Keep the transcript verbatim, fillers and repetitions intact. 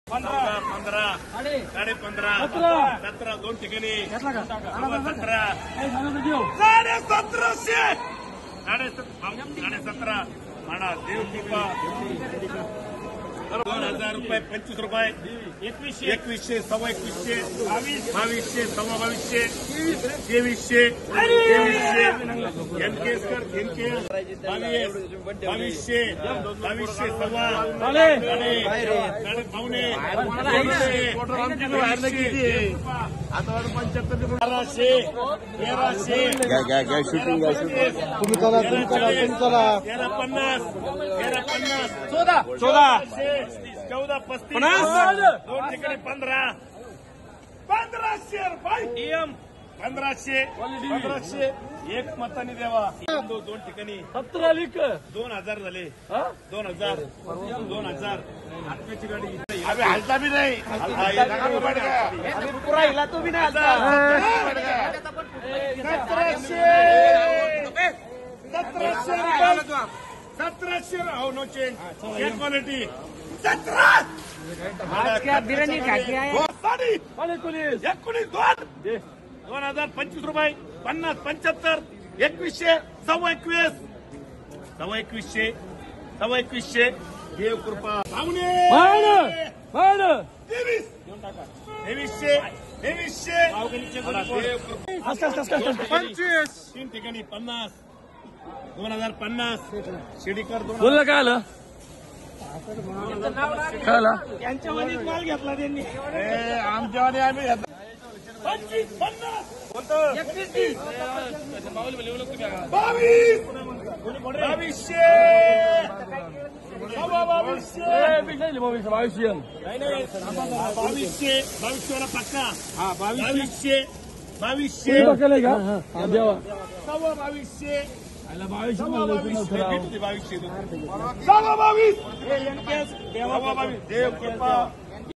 पंधरा पंधरा साडे पंधरा सतरा दोन ठिकाणी सतरा साडे सतराशे साडे साडे सतरा म्हणा देव कृपा दोन हजार रुपये पंचवीस रुपये एकवीसशे एकवीसशे सव्वा एकवीसशे बावीसशे सव्वा बावीसशे तेवीसशे तेवीसशे एनकेसकर एनके बावीस बावीसशे बावीसशे सव्वा साडे पावणे बाराशे तेराशे तुम्ही चला तुम्ही चला तुम्ही चला तेरा पन्नास तेरा पन्नास चौदा चौदा चौदा पस्तीस दोन ठिकाणी पंधरा पंधराशे रुपये पंधराशे पंधराशे एक मताने द्यावा दोन ठिकाणी सतरा लिख दोन हजार झाले दोन हजार दोन हजार आत्म्याची गाडी अभि हालता भी नाही राहिला तो बी नाही सतराशे सतराशे सतराशे हो नो चेंज एक क्वालिटी सतरा बिर्याणी साडी एकोणीस एकोणीस दोन दोन हजार पंचवीस रुपये पन्नास पंच्याहत्तर एकवीसशे सव्वा एकवीस सव्वा एकवीसशे सव्वा एकवीसशे देव कृपा पाहुणे तेवीस तेवीसशे तेवीसशे पंचवीस तीन ठिकाणी पन्नास दोन हजार पन्नास शिडीकर बोललं काय आलं काय आलं त्यांच्या वनीत माल घेतला त्यांनी आमच्या वाणी आम्ही घेतला पंचवीस पन्नास एकवीस बावीस बावीसशे बावीसशे बावीसशे बावीसशे बावीसशे पक्का हा बावीसशे बावीसशे सव्वा बावीसशे बावीसशे सव्वा बावीस देव कृपा